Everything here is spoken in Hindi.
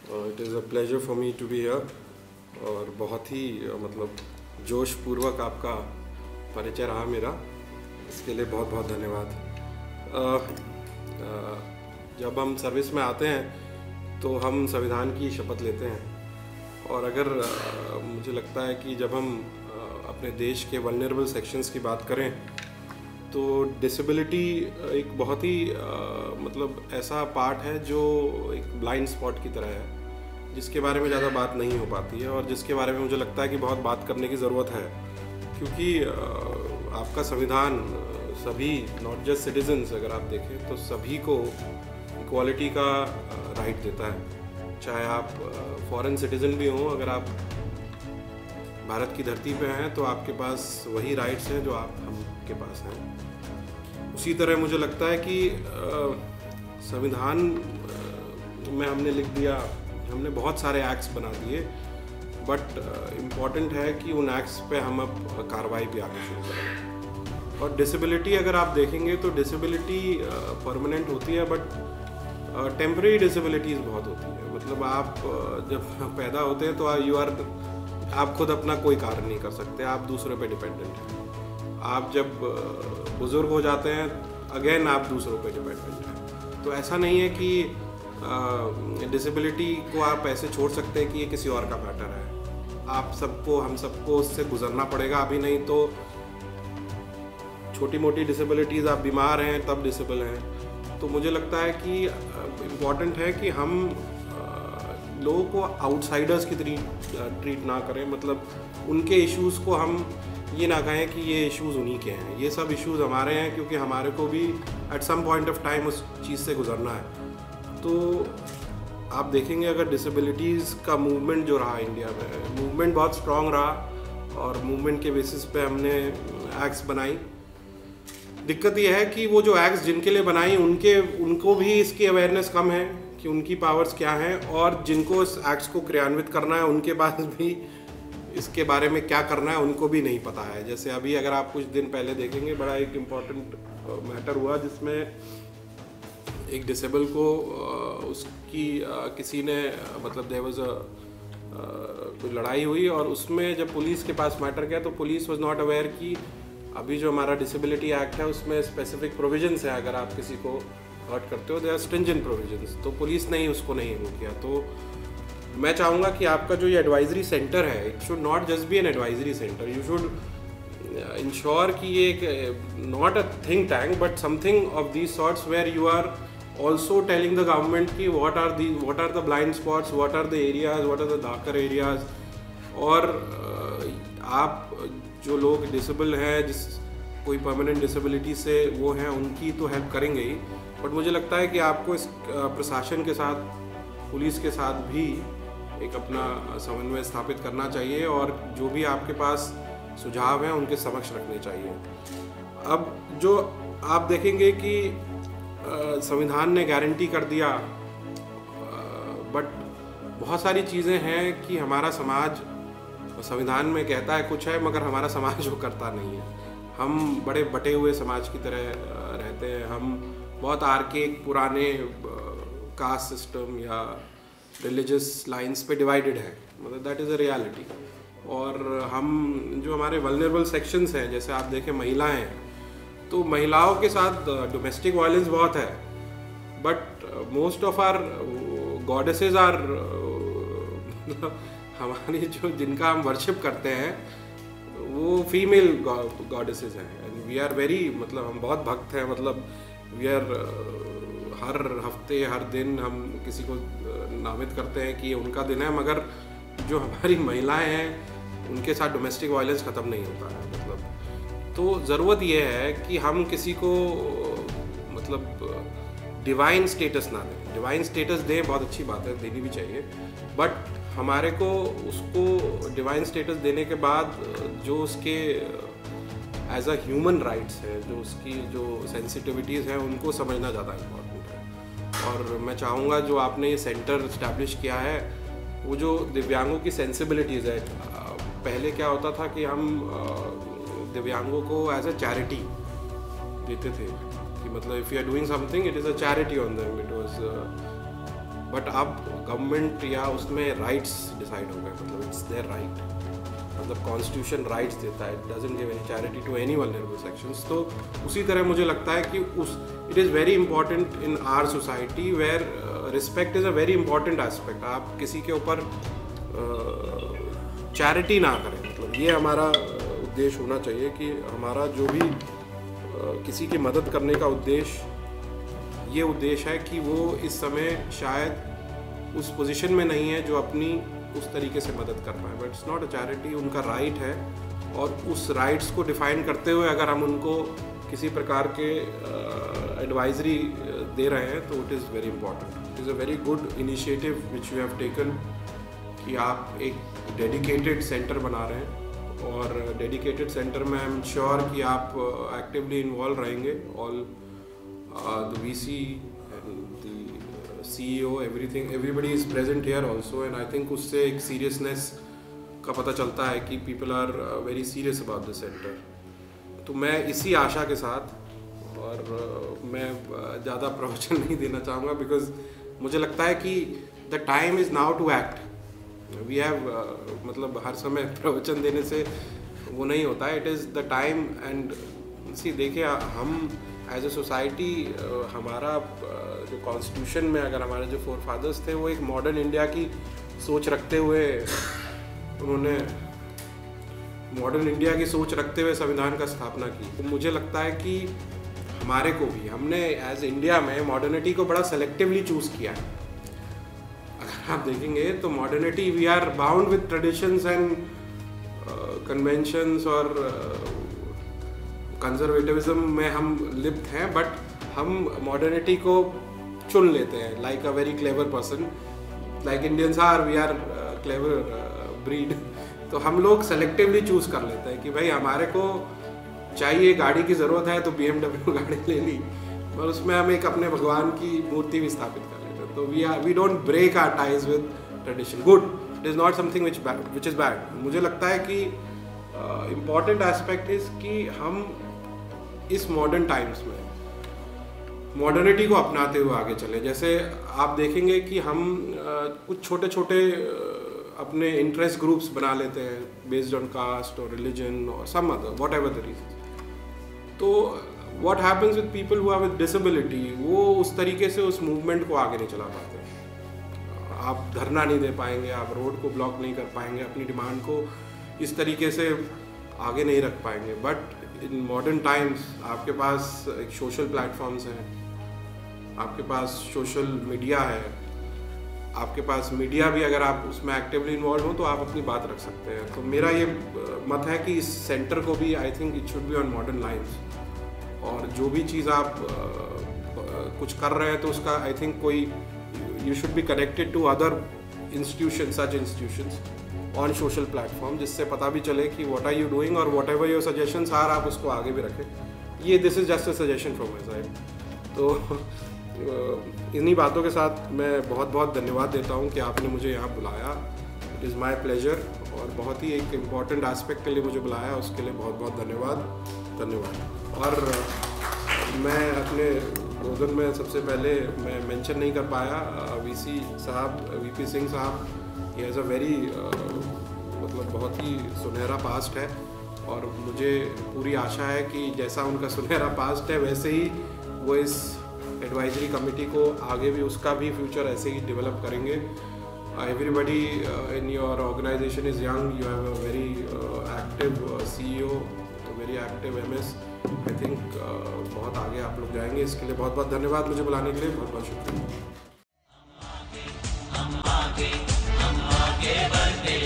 It is a pleasure for me to be here और बहुत ही मतलब जोशपूर्वक आपका परिचय रहा मेरा, इसके लिए बहुत बहुत धन्यवाद। जब हम सर्विस में आते हैं तो हम संविधान की शपथ लेते हैं और अगर मुझे लगता है कि जब हम अपने देश के वल्नरेबल सेक्शंस की बात करें तो डिसेबिलिटी एक बहुत ही मतलब ऐसा पार्ट है जो एक ब्लाइंड स्पॉट की तरह है, जिसके बारे में ज़्यादा बात नहीं हो पाती है और जिसके बारे में मुझे लगता है कि बहुत बात करने की ज़रूरत है, क्योंकि आपका संविधान सभी नॉट जस्ट सिटीजन्स अगर आप देखें तो सभी को इक्वालिटी का राइट देता है। चाहे आप फॉरेन सिटीज़न भी हों, अगर आप भारत की धरती पे हैं तो आपके पास वही राइट्स हैं जो आप हम के पास हैं। उसी तरह मुझे लगता है कि संविधान में हमने लिख दिया, हमने बहुत सारे एक्ट्स बना दिए, बट इम्पॉर्टेंट है कि उन एक्ट्स पे हम अब कार्रवाई भी आगे शुरू करें। और डिसेबिलिटी अगर आप देखेंगे तो डिसेबिलिटी परमानेंट होती है, बट टेम्परेरी डिसेबिलिटीज़ बहुत होती है। मतलब आप जब पैदा होते हैं तो आप खुद अपना कोई कार्य नहीं कर सकते, आप दूसरे पे डिपेंडेंट हैं। आप जब बुज़ुर्ग हो जाते हैं अगेन आप दूसरों पे डिपेंडेंट हैं। तो ऐसा नहीं है कि डिसेबिलिटी को आप ऐसे छोड़ सकते हैं कि ये किसी और का मैटर है। आप सबको, हम सबको उससे गुजरना पड़ेगा, अभी नहीं तो छोटी मोटी डिसेबिलिटीज़, आप बीमार हैं तब डिसेबल हैं। तो मुझे लगता है कि इम्पॉर्टेंट है कि हम लोगों को आउटसाइडर्स की ट्रीट ना करें। मतलब उनके इश्यूज़ को हम ये ना कहें कि ये इश्यूज़ उन्हीं के हैं, ये सब इश्यूज़ हमारे हैं, क्योंकि हमारे को भी at some point of time उस चीज़ से गुजरना है। तो आप देखेंगे अगर डिसेबिलिटीज़ का मूवमेंट जो रहा इंडिया में, मूवमेंट बहुत स्ट्रॉन्ग रहा और मूवमेंट के बेसिस पे हमने एक्ट्स बनाई। दिक्कत ये है कि वो जो एक्ट्स जिनके लिए बनाई उनको भी इसकी अवेयरनेस कम है कि उनकी पावर्स क्या हैं, और जिनको इस एक्ट्स को क्रियान्वित करना है उनके पास भी इसके बारे में क्या करना है उनको भी नहीं पता है। जैसे अभी अगर आप कुछ दिन पहले देखेंगे, बड़ा एक इम्पॉर्टेंट मैटर हुआ जिसमें एक डिसेबल को उसकी किसी ने मतलब देयर वाज कोई लड़ाई हुई और उसमें जब पुलिस के पास मैटर गया तो पुलिस वाज नॉट अवेयर कि अभी जो हमारा डिसेबिलिटी एक्ट है उसमें स्पेसिफिक प्रोविजंस है, अगर आप किसी को हर्ट करते हो दे आर स्ट्रिंजेंट प्रोविजंस। तो पुलिस ने ही उसको नहीं वो किया। तो मैं चाहूँगा कि आपका जो ये एडवाइजरी सेंटर है, it should not just be an advisory centre, you should ensure कि ये एक not a think tank but something of these sorts where you are also telling the government कि what are the blind spots, what are the areas, what are the darker areas. और आप जो लोग डिसेबल हैं, जिस कोई परमानेंट डिसेबिलिटी से वो हैं, उनकी तो हेल्प करेंगे ही, बट मुझे लगता है कि आपको इस प्रशासन के साथ, पुलिस के साथ भी एक अपना समन्वय स्थापित करना चाहिए और जो भी आपके पास सुझाव हैं उनके समक्ष रखने चाहिए। अब जो आप देखेंगे कि संविधान ने गारंटी कर दिया, बट बहुत सारी चीज़ें हैं कि हमारा समाज संविधान में कहता है कुछ है मगर हमारा समाज वो करता नहीं है। हम बड़े बटे हुए समाज की तरह रहते हैं, हम बहुत आर्केक पुराने कास्ट सिस्टम या रिलीजियस लाइंस पे डिवाइडेड है, मतलब दैट इज़ अ रियलिटी। और हम जो हमारे वल्नरेबल सेक्शंस हैं, जैसे आप देखें महिलाएं हैं, तो महिलाओं के साथ डोमेस्टिक वायलेंस बहुत है, but most of our goddesses are हमारी जो जिनका हम वर्शिप करते हैं वो फीमेल गॉडेसेस हैं। एंड वी आर वेरी, मतलब हम बहुत भक्त हैं, मतलब वी आर हर हफ्ते हर दिन हम किसी को नामित करते हैं कि ये उनका दिन है, मगर जो हमारी महिलाएं हैं उनके साथ डोमेस्टिक वायलेंस ख़त्म नहीं होता है। मतलब तो ज़रूरत ये है कि हम किसी को मतलब डिवाइन स्टेटस ना दें। डिवाइन स्टेटस दें, बहुत अच्छी बात है, देनी भी चाहिए, बट हमारे को उसको डिवाइन स्टेटस देने के बाद जो उसके एज अ ह्यूमन राइट्स है, जो उसकी जो सेंसिटिविटीज़ हैं उनको समझना ज़्यादा इम्पोर्टेंट है। और मैं चाहूँगा जो आपने ये सेंटर इस्टेब्लिश किया है, वो जो दिव्यांगों की सेंसिबिलिटीज़ है, पहले क्या होता था कि हम दिव्यांगों को एज अ चैरिटी देते थे कि मतलब if you are doing something it is a charity on them, it was but अब गवर्नमेंट या उसमें राइट्स डिसाइड हो गए, मतलब इट्स देयर राइट, मतलब कॉन्स्टिट्यूशन राइट्स देता है, it doesn't give any charity to any vulnerable sections. तो उसी तरह मुझे लगता है कि it is very important in our society where respect is a very important aspect. आप किसी के ऊपर चैरिटी ना करें, मतलब ये हमारा उद्देश्य होना चाहिए कि हमारा जो भी किसी की मदद करने का उद्देश्य, ये उद्देश्य है कि वो इस समय शायद उस पोजीशन में नहीं है जो अपनी उस तरीके से मदद कर पाए, but it's not a charity, उनका राइट है। और उस राइट्स को डिफाइन करते हुए अगर हम उनको किसी प्रकार के एडवाइजरी दे रहे हैं तो it is very important. It is a very good initiative which you have taken कि आप एक डेडिकेटेड सेंटर बना रहे हैं, और डेडिकेटेड सेंटर में आई एम श्योर कि आप एक्टिवली इन्वॉल्व रहेंगे। All the VC and the CEO, everybody is present here also, and I think उससे एक seriousness का पता चलता है कि people are very serious about the center। तो मैं इसी आशा के साथ, और मैं ज़्यादा प्रवचन नहीं देना चाहूँगा बिकॉज मुझे लगता है कि the time is now to act। We have मतलब हर समय प्रवचन देने से वो नहीं होता है, it is the time. And see देखिए, हम एज ए सोसाइटी, हमारा जो कॉन्स्टिट्यूशन में अगर हमारे जो फोर फादर्स थे वो एक मॉडर्न इंडिया की सोच रखते हुए, उन्होंने मॉडर्न इंडिया की सोच रखते हुए संविधान का स्थापना की। तो मुझे लगता है कि हमारे को भी, हमने एज इंडिया में मॉडर्निटी को बड़ा सेलेक्टिवली चूज़ किया है। अगर आप देखेंगे तो modernity, we are bound with traditions and conventions और कंजर्वेटिविज्म में हम लिप्त हैं, बट हम मॉडर्निटी को चुन लेते हैं like a very clever person, like Indians are, we are clever breed. तो हम लोग सेलेक्टिवली चूज़ कर लेते हैं कि भाई हमारे को चाहिए, गाड़ी की ज़रूरत है तो BMW गाड़ी ले ली, और उसमें हम एक अपने भगवान की मूर्ति भी स्थापित कर लेते हैं। तो we don't break our ties with tradition. Good, it is not something which is bad. मुझे लगता है कि इम्पॉर्टेंट एस्पेक्ट इज़ कि हम इस मॉडर्न टाइम्स में मॉडर्निटी को अपनाते हुए आगे चले। जैसे आप देखेंगे कि हम कुछ छोटे छोटे अपने इंटरेस्ट ग्रुप्स बना लेते हैं बेस्ड ऑन कास्ट और रिलीजन और some other whatever the reason. तो what happens with people who are with disability, वो उस तरीके से उस मूवमेंट को आगे नहीं चला पाते। आप धरना नहीं दे पाएंगे, आप रोड को ब्लॉक नहीं कर पाएंगे, अपनी डिमांड को इस तरीके से आगे नहीं रख पाएंगे। बट इन मॉडर्न टाइम्स आपके पास एक सोशल प्लेटफॉर्म्स हैं, आपके पास सोशल मीडिया है, आपके पास मीडिया भी, अगर आप उसमें एक्टिवली इन्वॉल्व हो तो आप अपनी बात रख सकते हैं। तो मेरा ये मत है कि इस सेंटर को भी, I think it should be on modern lines, और जो भी चीज़ आप कुछ कर रहे हैं तो उसका आई थिंक कोई, you should be connected to other institution, such institutions on social platform, जिससे पता भी चले कि व्हाट आर यू डूइंग और whatever your suggestions are, आप उसको आगे भी रखें। ये this is just a suggestion from my side. तो इन्हीं बातों के साथ मैं बहुत बहुत धन्यवाद देता हूँ कि आपने मुझे यहाँ बुलाया। इट इज़ माय प्लेजर, और बहुत ही एक इम्पॉर्टेंट एस्पेक्ट के लिए मुझे बुलाया, उसके लिए बहुत बहुत धन्यवाद। और मैं अपने उद्बोधन में सबसे पहले मैं मेंशन नहीं कर पाया VC साहब, VP सिंह साहब, ही हैज़ अ वेरी मतलब बहुत ही सुनहरा पास्ट है, और मुझे पूरी आशा है कि जैसा उनका सुनहरा पास्ट है वैसे ही वो इस एडवाइजरी कमेटी को आगे भी, उसका भी फ्यूचर ऐसे ही डेवलप करेंगे। Everybody in your organisation is young, you have a very active CEO, very active MS। I think बहुत आगे आप लोग जाएंगे। इसके लिए बहुत बहुत धन्यवाद, मुझे बुलाने के लिए बहुत बहुत शुक्रिया।